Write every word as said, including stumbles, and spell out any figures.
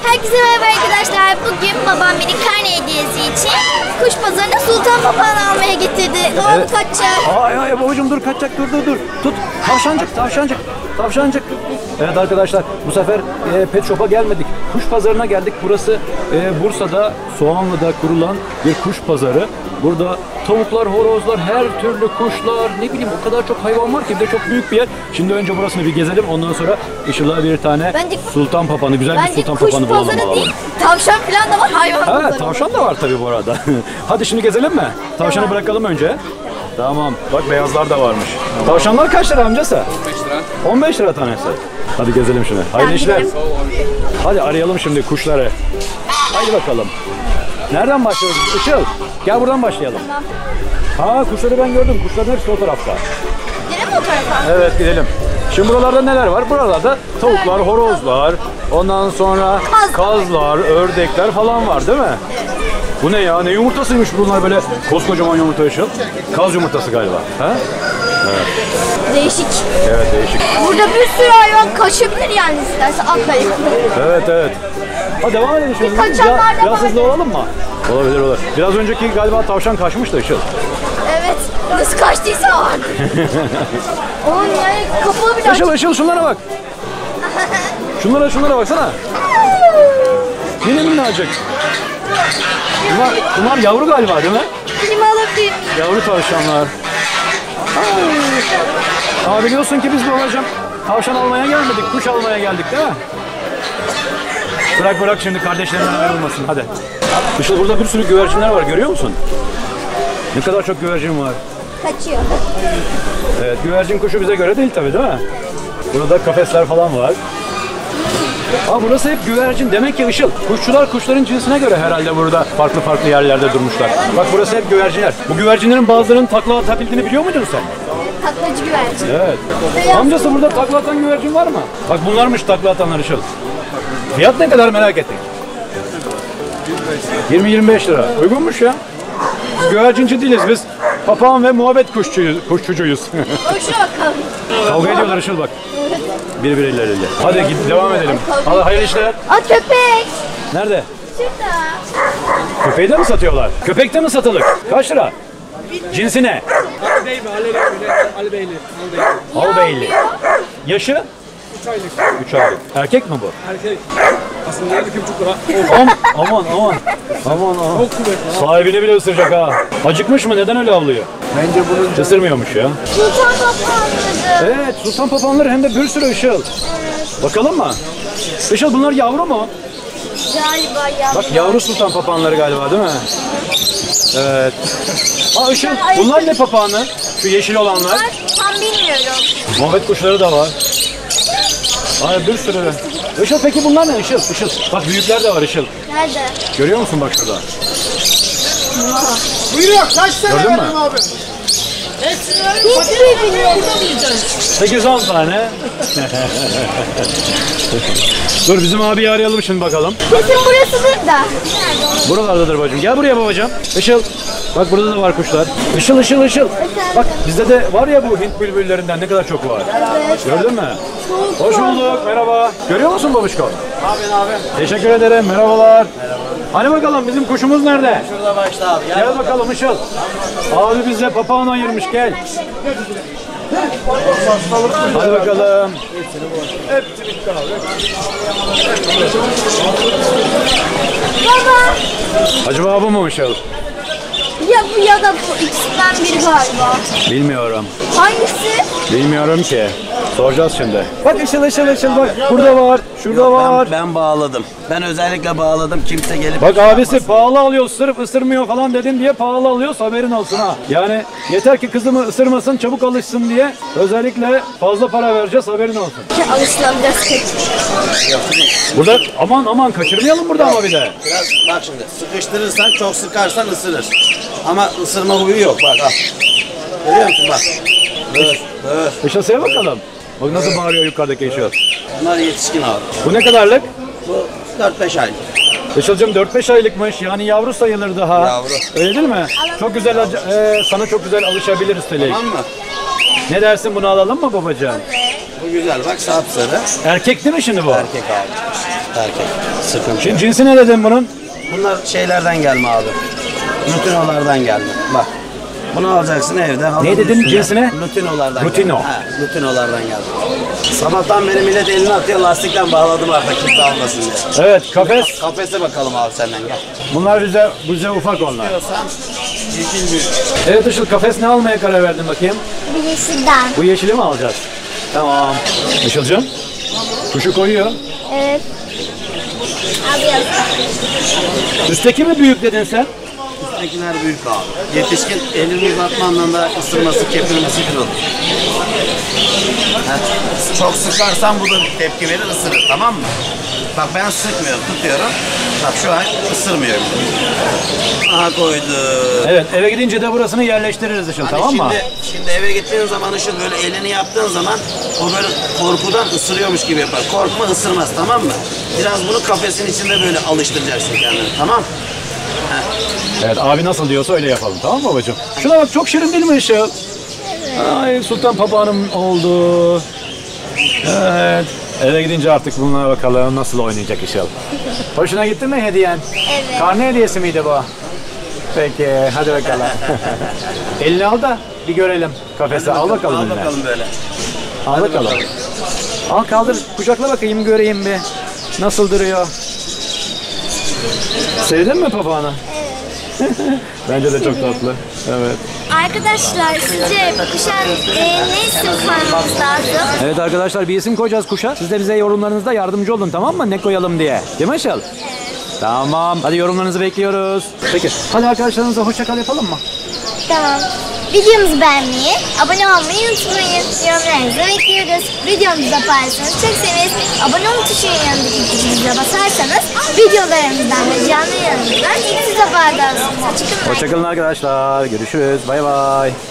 Herkese merhaba arkadaşlar. Bugün babam beni karne hediyesi için kuş pazarına sultan papağanı almaya getirdi. Babam evet. Kaçacak. Ay ay babacığım dur kaçacak, dur dur dur. Tut. Tavşancık, tavşancık, tavşancık. Evet arkadaşlar, bu sefer e, pet shop'a gelmedik. Kuş pazarına geldik. Burası e, Bursa'da, Soğanlı'da kurulan bir kuş pazarı. Burada tavuklar, horozlar, her türlü kuşlar, ne bileyim o kadar çok hayvan var ki, bir de çok büyük bir yer. Şimdi önce burasını bir gezelim, ondan sonra Işıl'a bir tane bence, sultan papağanı, güzel bir sultan papağanı bulalım alalım. Değil, tavşan falan da var, hayvan. Evet, tavşan da var tabii bu arada. Hadi şimdi gezelim mi? Tavşanı bırakalım önce. Tamam, bak beyazlar da varmış. Tavşanlar kaç lira amcası? on beş lira. on beş lira tanesi. Hadi gezelim şimdi. Hayırlı işler. Hadi arayalım şimdi kuşları. Haydi bakalım. Nereden başlıyoruz? Işıl, gel buradan başlayalım. Tamam. Ha, kuşları ben gördüm. Kuşların hepsi o tarafta. Gidelim mi o tarafa? Evet, gidelim. Şimdi buralarda neler var? Buralarda tavuklar, horozlar, ondan sonra kazlar, ördekler falan var değil mi? Bu ne ya? Ne yumurtasıymış bunlar böyle koskocaman yumurta Işıl? Kaz yumurtası galiba. Ha? Evet. Değişik. Evet, değişik. Burada bir sürü hayvan kaçabilir yani, isterse atlayıp. Evet, evet. Hadi devam edelim şimdi. Kaçanlar da biraz hızlı olalım mı? Olabilir, olur. Biraz önceki galiba tavşan kaçmıştı Işıl. Evet. Nasıl kaçtıysa vardı. Onun yani kapalı bir Işıl, Işıl şunlara bak. Şunlara, şunlara baksana. Yine minnacık. Bunlar, bunlar yavru galiba değil mi? Klima alabilir. Yavru tavşanlar. Aa, biliyorsun ki biz babacığım tavşan almaya gelmedik, kuş almaya geldik değil mi? Bırak bırak şimdi kardeşlerinden ayrılmasın, hadi. Işıl, burada bir sürü güvercinler var, görüyor musun? Ne kadar çok güvercin var. Kaçıyor. Evet, güvercin kuşu bize göre değil tabii değil mi? Burada kafesler falan var. Aa, burası hep güvercin. Demek ki Işıl, kuşçular kuşların cinsine göre herhalde burada farklı farklı yerlerde durmuşlar. Bak burası hep güvercinler. Bu güvercinlerin bazılarının takla atabildiğini biliyor muydun sen? Taklacı güvercin. Evet. Amcası, burada takla atan güvercin var mı? Bak bunlarmış takla atanlar Işıl. Fiyat ne kadar merak ettik. yirmi yirmi beş lira. Uygunmuş ya. Biz güvercinci değiliz, biz papağan ve muhabbet kuşçuyuz, kuşçucuyuz. Hoşuna bakalım. Kavga ediyorlar Işıl bak. Birbirleriyle. Hadi git devam edelim. Hadi hayırlı işler. Aa, köpek. Nerede? Şurada. Köpeği de mi satıyorlar? Köpek de mi satılık? Kaç lira? Cinsi ne? Ali Bey mi? Ali Ali Beyli. Al Beyli. Yaşı? üç aylık. üç aylık. Erkek mi bu? Erkek. Aslında iki buçuk lira. Am, aman aman. Aman aman. Çok kuvvetli. Sahibini bile ısıracak ha. Acıkmış mı? Neden öyle avlıyor? Bence bunun Isırmıyormuş ya. Sultan papağanları. Evet, sultan papağanları hem de bir sürü Işıl. Evet. Bakalım mı? Işıl, bunlar yavru mu? Galiba yavru. Bak, yavru sultan papağanları galiba değil mi? Evet. Aa Işıl, bunlar ne papağanı? Şu yeşil olanlar. Tam bilmiyorum. Muhabbet kuşları da var. Ay, bir sürü. Işıl, peki bunlar ne Işıl? Işıl. Bak, büyükler de var Işıl. Nerede? Görüyor musun bak şurada? buyuruyor. Kaç tane Gördün mü? verdin abi? Hiçbir bilmiyorum. sekiz on tane. Dur, bizim abiyi arayalım şimdi bakalım. Kesin burasıdır da. Buralardadır bacım. Gel buraya babacığım. Işıl. Bak, burada da var kuşlar. Işıl, Işıl, Işıl. Bak, bizde de var ya bu Hint bülbüllerinden, ne kadar çok var. Evet. Gördün mü? Hoş bulduk. Merhaba. Görüyor musun babuşko? Abi abi. Teşekkür ederim. Merhabalar. Hani bakalım bizim kuşumuz nerede? Şurada başla abi. Gel bakalım Işıl. Abi bize papağan ayırmış, gel. Hadi bakalım. Baba. Acaba bu mu Işıl? Ya bu ya da bu, ikisinden biri galiba. Bilmiyorum. Hangisi? Bilmiyorum ki. Soracağız şimdi. Bak Işıl, Işıl, Işıl bak. Burada var, şurada var. Ben, ben bağladım. Ben özellikle bağladım. Kimse gelip... Bak abisi pahalı alıyor, sırf ısırmıyor falan dedin diye pahalı alıyor, haberin olsun ha. Yani yeter ki kızımı ısırmasın, çabuk alışsın diye özellikle fazla para vereceğiz, haberin olsun. Alışılan biraz kötü. Burada aman aman kaçırmayalım burada ama bir de. Biraz bak şimdi, sıkıştırırsan, çok sıkarsan ısırır. Ama ısırma huyu yok, bak al. Görüyor musun bak. Dur, dur. Işıl'saya bakalım. Bak nasıl bağırıyor yukarıdaki Işıl. Bunlar yetişkin abi. Bu ne kadarlık? Bu dört beş aylık. Işıl'cığım dört beş aylıkmış, yani yavru sayılır daha. Yavru. Öyle değil mi? Çok güzel, e, sana çok güzel alışabilir üstelik. Tamam mı? Ne dersin, bunu alalım mı babacığım? Bu güzel bak, sapsarı. Erkek değil mi şimdi bu? Erkek abi. Erkek. Sıkıntı Şimdi yok. cinsi ne dedin bunun? Bunlar şeylerden gelme abi. Lutinolardan gelme. Bak. Bunu alacaksın evde. halının Ne dedin üstüne. cinsine? Lutinolardan Lutino. gelme. He, Lutinolardan gelme. Sabahtan beri millet elini atıyor, lastikten bağladım artık kimse almasın diye. Evet, kafes. Kafese bakalım abi senden gel. Bunlar bize, bize ufak onlar. Diyorsan yeşil büyük. Evet Işıl, kafes ne almaya karar verdin bakayım? Bir yeşilden. Bu yeşili mi alacağız? Tamam. Işıl'cığım, kuşu koyuyor. Evet. Alıyoruz. Üstteki mi büyük dedin sen? Üsttekiler büyük abi. Yetişkin elini uzatma anlamda ısırması, kepirmesi bir olur. Ha, çok sıkarsan bu da tepki verir, ısırır, tamam mı? Bak ben sıkmıyorum, tutuyorum. Bak şu an ısırmıyor. Aha koydu. Evet, eve gidince de burasını yerleştiririz Işıl, Hani tamam mı? şimdi, şimdi eve gittiğin zaman Işıl böyle elini yaptığın zaman o böyle korkudan ısırıyormuş gibi yapar. Korkma, ısırmaz, tamam mı? Biraz bunu kafesin içinde böyle alıştıracaksın kendini, tamam mı? Evet, abi nasıl diyorsa öyle yapalım, tamam mı babacığım? Şuna bak, çok şirin değil mi Işıl? Ay, sultan papağanım oldu. Evet, eve gidince artık bunlara bakalım nasıl oynayacak Işıl. Hoşuna gitti mi hediyen? Evet. Karne hediyesi miydi bu? Peki, hadi bakalım. Elini al da bir görelim kafese. Al bakalım Al eline. bakalım böyle. Al bakalım. Al kaldır, kucakla bakayım, göreyim bir. Nasıl duruyor? Sevdin mi papağanı? Evet. Bence de çok tatlı. Evet. Arkadaşlar sizce bu kuşa e, ne isim koymamız lazım? Evet arkadaşlar, bir isim koyacağız kuşa. Siz de bize yorumlarınızda yardımcı olun, tamam mı? Ne koyalım diye. Değil mi Işıl? Tamam. Hadi yorumlarınızı bekliyoruz. Peki. Hadi arkadaşlarınıza hoşça kal yapalım mı? Tamam. Videomuzu beğenmeyi, abone olmayı unutmayın. Yorumlarınızı bekliyoruz. Videomuzu da paylaşırsanız çok seviniriz. Abone ol tuşunun yanındaki tuşumuza basarsanız videolarımızdan ve canlı yayınlarımızdan ilk siz haberdarsınız. Hoşçakalın. Hoşça kalın arkadaşlar. Görüşürüz. Bay bay.